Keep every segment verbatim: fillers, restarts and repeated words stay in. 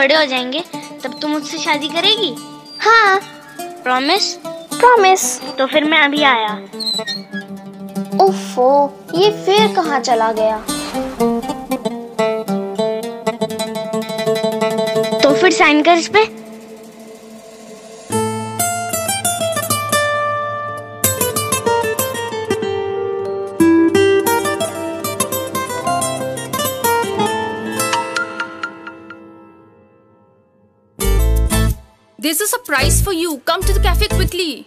बड़े हो जाएंगे तब तुम मुझसे शादी करेगी? हाँ। प्रॉमिस? प्रॉमिस। तो फिर मैं अभी आया। ओफो, ये फिर कहाँ चला गया? तो फिर साइन कर इस पे। There's a surprise for you. Come to the cafe quickly.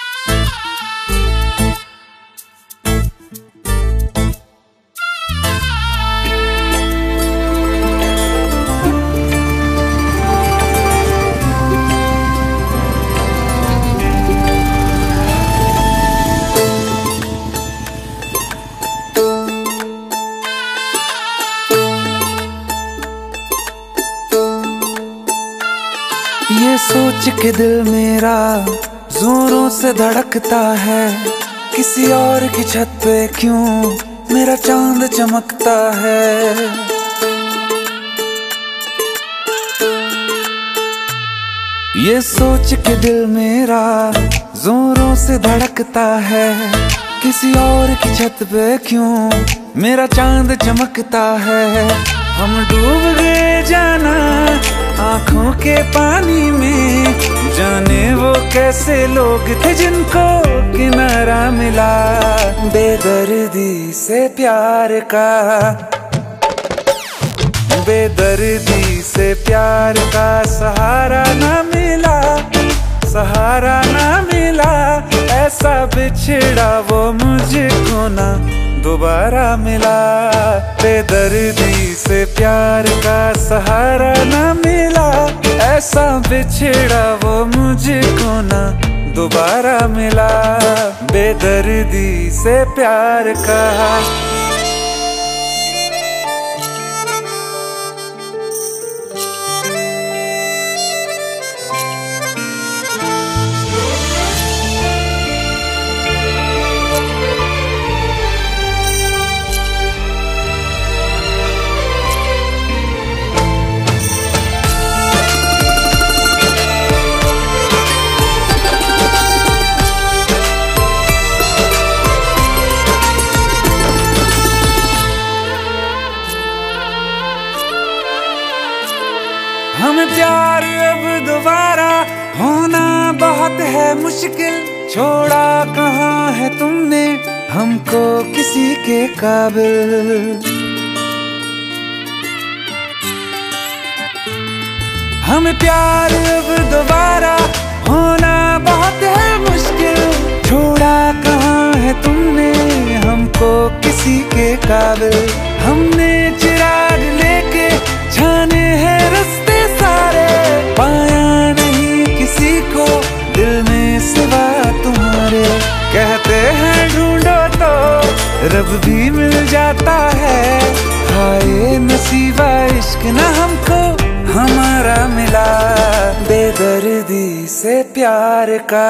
ये सोच के दिल मेरा जोरों से धड़कता है, किसी और की छत पे क्यों मेरा चांद चमकता है। ये सोच के दिल मेरा जोरों से धड़कता है, किसी और की छत पे क्यों मेरा चांद चमकता है। हम डूब गए जाना आँखों के पानी में, जाने वो कैसे लोग थे जिनको किनारा मिला। बेदर्दी से प्यार का, बेदर्दी से प्यार का सहारा ना मिला, सहारा ना मिला। ऐसा बिछड़ा वो मुझको ना दोबारा मिला। बेदर्दी से प्यार का सहारा ना मिला, ऐसा बिछड़ा वो मुझको ना दोबारा मिला। बेदर्दी से प्यार का। हमें प्यार अब दोबारा होना बहुत है मुश्किल, छोड़ा कहाँ है तुमने हमको किसी के काबिल। हमें प्यार अब दोबारा होना बहुत है मुश्किल, छोड़ा कहाँ है तुमने हमको किसी के काबिल। हमने चिराग लेके छाने हैं रस्ते सारे, पाया नहीं किसी को दिल में सिवा तुम्हारे। कहते हैं ढूंढो तो रब भी मिल जाता है, हाय नसीबा इश्क ना हमको हमारा मिला। बेदर्दी से प्यार का,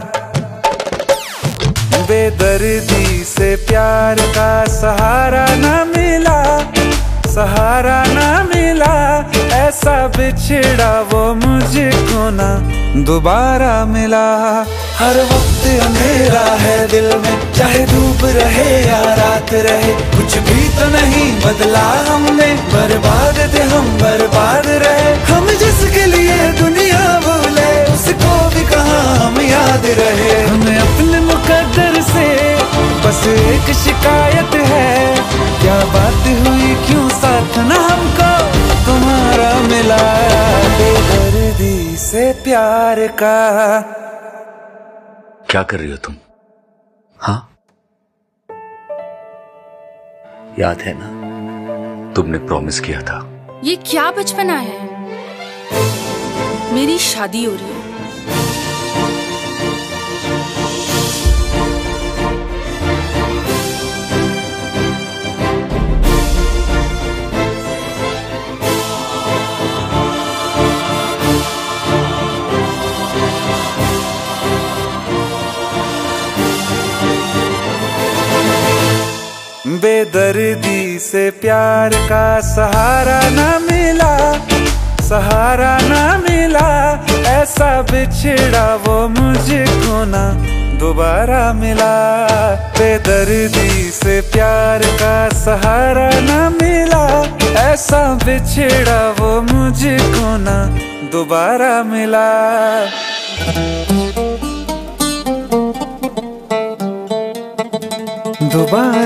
बेदर्दी से प्यार का सहारा ना मिला, सहारा ना मिला। ऐसा बिछड़ा वो मुझको ना दोबारा मिला। हर वक्त अंधेरा है दिल में, चाहे धूप रहे या रात रहे, कुछ भी तो नहीं बदला हमने। बर्बाद थे हम, बर्बाद रहे हम, जिसके लिए दुनिया भूले उसको भी कहाँ हम याद रहे। हमें अपने मुकद्दर से बस एक शिकायत है, क्या बात हुई क्यों साथ ना हमको तुम्हारा मिला। बेदर्दी से प्यार का। क्या कर रही हो तुम? हाँ, याद है ना तुमने प्रॉमिस किया था। ये क्या बचपना है? मेरी शादी हो रही है। बेदर्दी से प्यार का सहारा ना मिला, सहारा ना मिला, ऐसा बिछड़ा वो मुझको ना दोबारा मिला। बेदर्दी से प्यार का सहारा ना मिला, ऐसा बिछड़ा वो मुझको ना दोबारा मिला। दोबारा